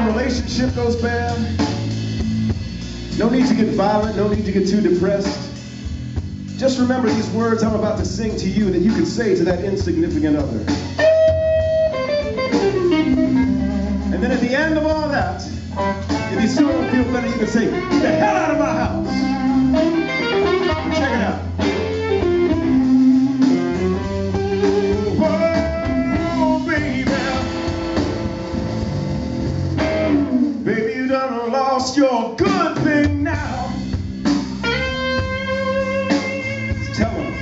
a relationship goes bad, no need to get violent, no need to get too depressed. Just remember these words I'm about to sing to you that you could say to that insignificant other. And then at the end of all that, if you still don't feel better, you can say, "Get the hell out of my house." Check it out. Whoa, baby. Baby, you done lost your good thing now. Tell him.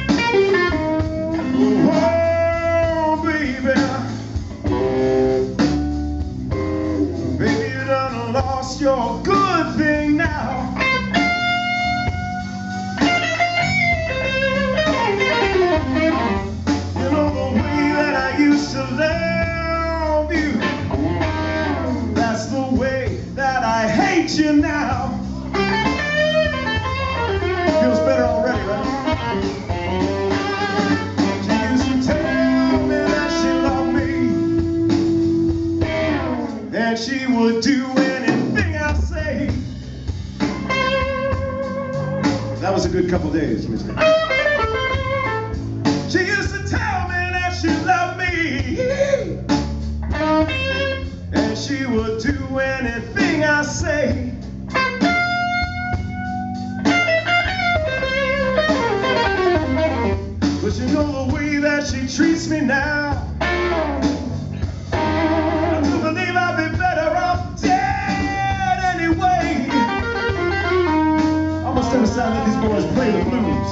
Whoa, baby. Baby, you done lost your good thing now. You know the way that I used to love you, that's the way that I hate you now. Feels better already, right? She used to tell me that she loved me, and she would do anything I say. That was a good couple days, mister. She used to tell me that she loved me, and she would do anything I say. But you know the way that she treats me now, I do believe I'd be better off dead anyway. I'm gonna step aside and let these boys play the blues.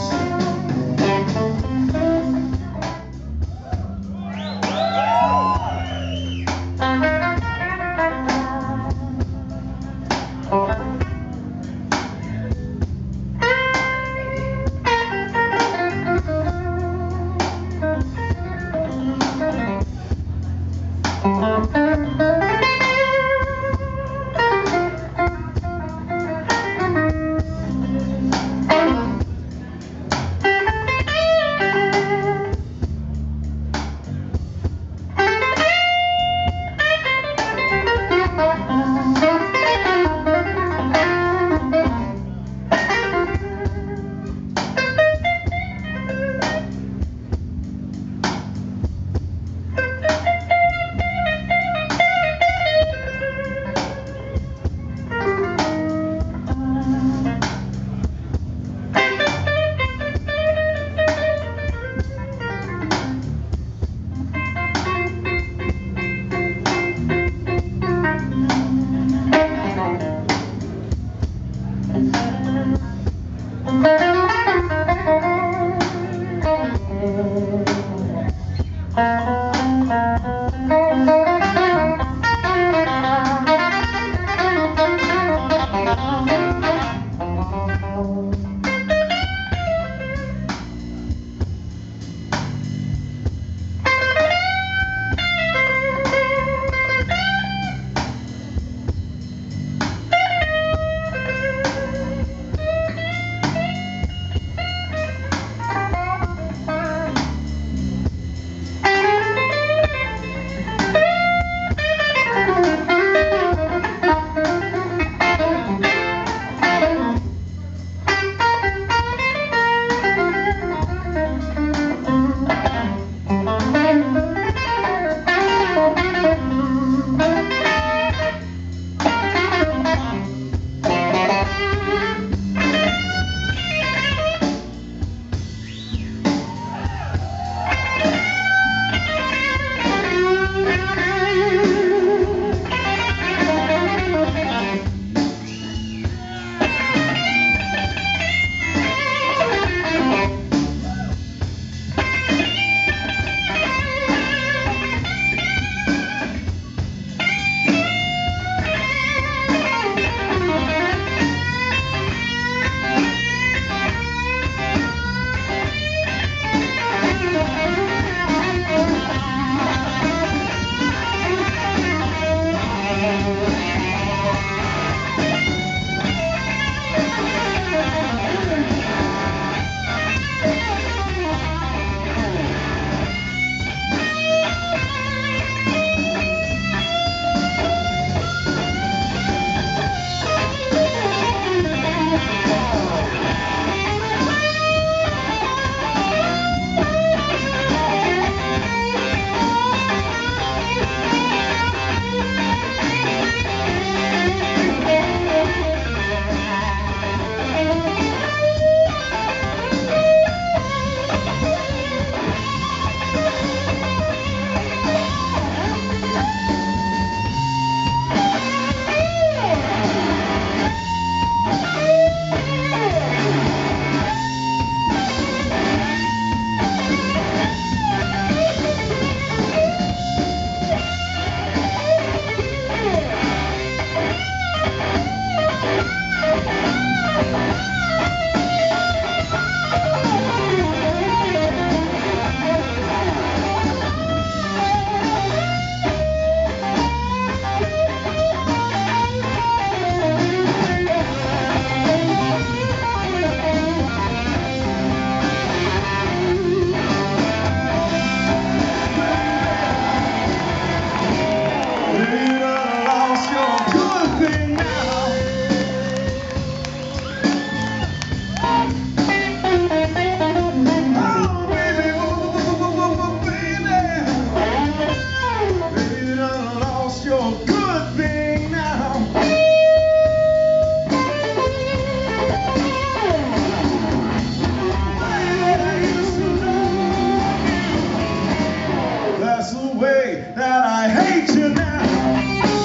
pass away, that I hate you now.